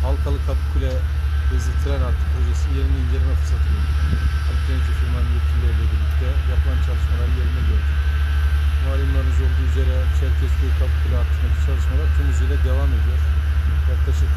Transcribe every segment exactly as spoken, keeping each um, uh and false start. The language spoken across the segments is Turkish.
Halkalı Kapıkule hızlı tren hattı projesinin yerini inceleme fırsatı bulduk. Akdenizci firmanın yetkilileriyle birlikte yapılan çalışmaları yerine gördük. Malumunuz olduğu üzere Çerkezköy Kapıkule hattındaki çalışmalar tüm hızıyla devam ediyor. Yaklaşık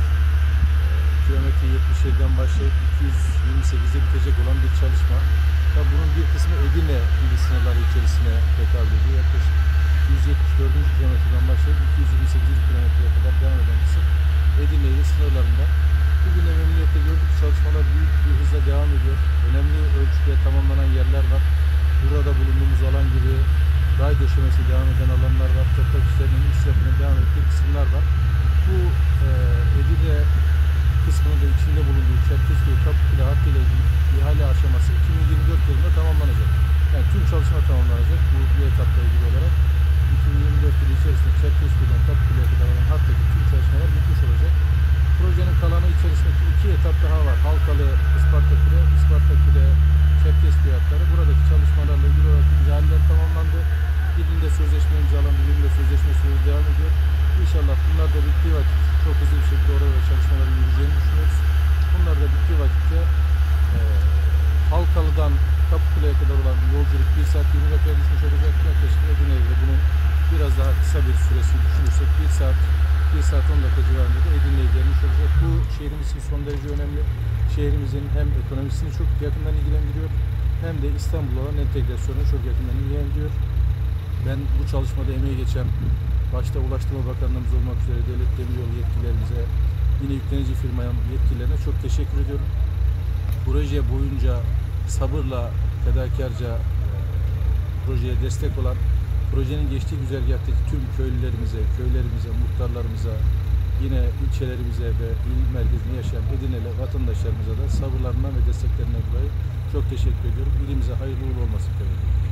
kilometre yetmiş yediden başlayıp iki yüz yirmi sekizde bitecek olan bir çalışma. Tabi bunun bir kısmı Edirne ili sınırları içerisine tekabül ediyor. Yaklaşık yüz yetmiş dördüncü kilometreden başlayıp iki yüz yirmi sekizinci kilometreye kadar devam eden kısım Edirne ili sınırlarında. Bugün de memnuniyetle gördük ki çalışmalar büyük bir hızla devam ediyor. Önemli ölçüde tamamlanan yerler var. Burada bulunduğumuz alan gibi ray döşemesi devam eden alanlar var. Toprak işlerinin iş yapımına devam ettiği kısımlar var. Bu e, Edirne kısmının da içinde bulunduğu Çerkezköy Kapıkule hattıyla ilgili ihale aşaması iki bin yirmi dört yılında tamamlanacak. Yani tüm çalışma tamamlanacak bu bir etapla ilgili olarak. iki bin yirmi dört yılı içerisinde Çerkezköy'den Kapıkule'ye kadar olan hattaki tüm çalışmalar bitmiş olacak. Projenin kalanı içerisindeki iki etap daha var. Halkalı, Ispartakule, Ispartakule, Çerkezköy hatları. Buradaki çalışmalarla ilgili olarak ihaleler tamamlandı. Birinde sözleşme imzalandı, birinde sözleşme süreci devam ediyor. İnşallah bunlar da bittiği vakit çok hızlı bir şekilde orada çalışmaların yürüyeceğini düşünüyoruz. Bunlar da bittiği vakitte e, Halkalı'dan Kapıkule'ye kadar olan yolculuk bir saat yirmi dakikaya düşmüş olacak. Yaklaşık Edirne'de bunun biraz daha kısa bir süresi düşünürsek bir saat bir saat on dakika civarında da Edirne'ye gelmiş olacak. Bu şehrimiz için son derece önemli. Şehrimizin hem ekonomisini çok yakından ilgilendiriyor hem de İstanbul'a olan entegrasyonu çok yakından ilgilendiriyor. Ben bu çalışmada emeği geçen başta Ulaştırma Bakanlığımız olmak üzere devlet demiryolu yetkililerimize, yine yüklenici firma yetkililerine çok teşekkür ediyorum. Proje boyunca sabırla, fedakarca e, projeye destek olan, projenin geçtiği güzergahtaki tüm köylülerimize, köylerimize, muhtarlarımıza, yine ilçelerimize ve il merkezinde yaşayan Edirne'li vatandaşlarımıza da sabırlarından ve desteklerinden dolayı çok teşekkür ediyorum. İlimize hayırlı uğurlu olması dileğiyle.